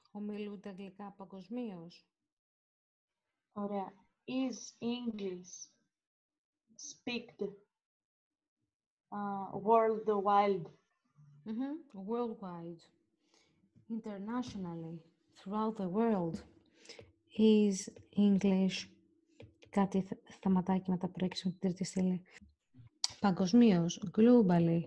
Ομιλούνται αγγλικά παγκοσμίως. Ωραία. Is English speaked worldwide? Worldwide. Internationally. Throughout the world. Is English. Κάτι σταματάκι μετά προέκυψε με την τρίτη στήλη. Παγκοσμίως. Globally.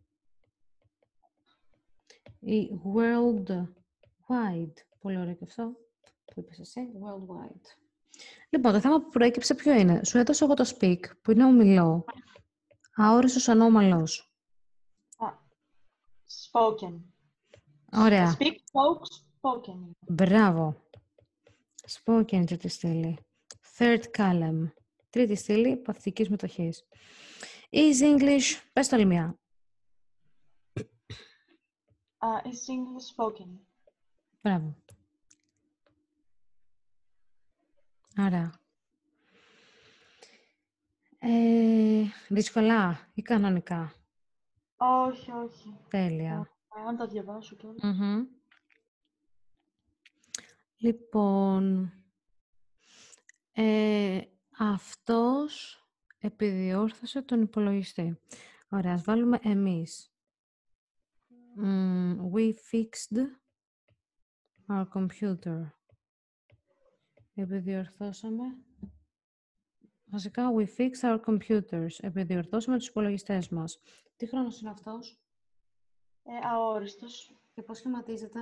Ή worldwide. Πολύ ωραίο και αυτό. Που είπες εσύ. Worldwide. Λοιπόν, το θέμα που προέκυψε ποιο είναι. Σου έδωσα εγώ το speak, που είναι ομιλώ. Αόριστος ανώμαλος. Spoken. Ωραία. Speak, spoke, spoken. Μπράβο. Spoken, τρίτη στήλη. Third column. Τρίτη στήλη, παθητικής μετοχής. Is English, πες το άλλη μία. Is English spoken? Μπράβο. Άρα. Δύσκολα ή κανονικά. Όχι, όχι. Τέλεια. Αν τα διαβάσω κιόλας. Λοιπόν, αυτός επιδιόρθωσε τον υπολογιστή. Ωραία, ας βάλουμε εμείς. We fixed our computer. Επιδιορθώσαμε. Βασικά, we fixed our computers. Επιδιορθώσαμε τους υπολογιστές μας. Τι χρόνος είναι αυτός? Αόριστος. Και πώς σχηματίζεται?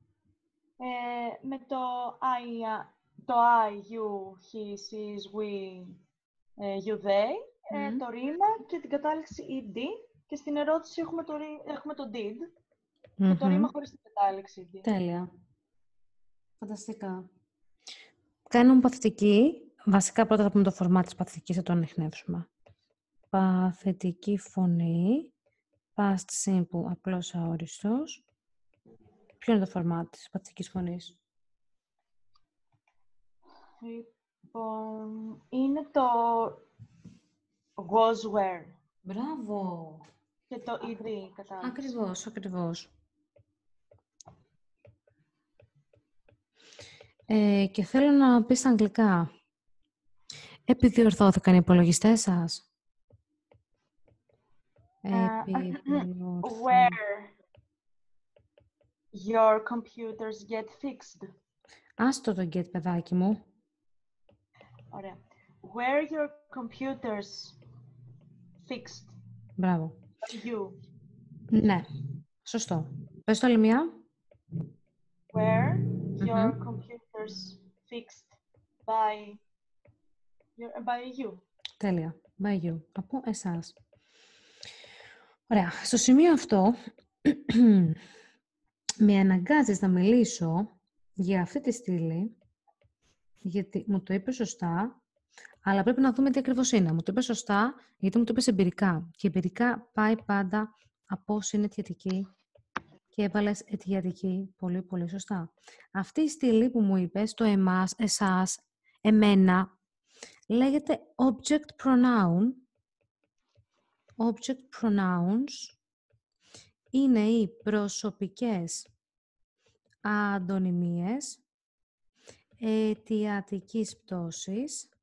Με το I, you, he, she's, we, you, they, το ρήμα και την κατάληξη ed και στην ερώτηση έχουμε το did και το ρήμα χωρίς την κατάληξη ed. Τέλεια. Φανταστικά. Κάνουμε παθητική. Βασικά πρώτα θα πούμε το φορμά της παθητικής, θα το ανιχνεύσουμε. Παθητική φωνή. Past simple, απλώς αόριστος. Ποιο είναι το φορμά της παθητικής φωνής? Λοιπόν, είναι το was, were. Μπράβο! Και το ed, κατάληξη. Ακριβώς. Και θέλω να πεις στα αγγλικά. Επιδιορθώθηκαν οι υπολογιστές σας? Where your computers get fixed. Άστο το get, παιδάκι μου. Ωραία. Where your computers fixed. Μπράβο. You. Ναι. Σωστό. Πες το άλλη μία. Where your computers fixed by you. Τέλεια. By you. Από εσάς. Ωραία. Στο σημείο αυτό, με αναγκάζεις να μιλήσω για αυτή τη στήλη, γιατί μου το είπε σωστά, αλλά πρέπει να δούμε τι ακριβώς είναι. Μου το είπε σωστά, γιατί μου το είπε εμπειρικά. Και εμπειρικά πάει πάντα από συναιτιατική και έβαλες αιτιατική πολύ, πολύ σωστά. Αυτή η στήλη που μου είπες, το εμάς, εσάς, εμένα, λέγεται object pronoun. Object pronouns είναι οι προσωπικές αντωνυμίες αιτιατικής πτώσης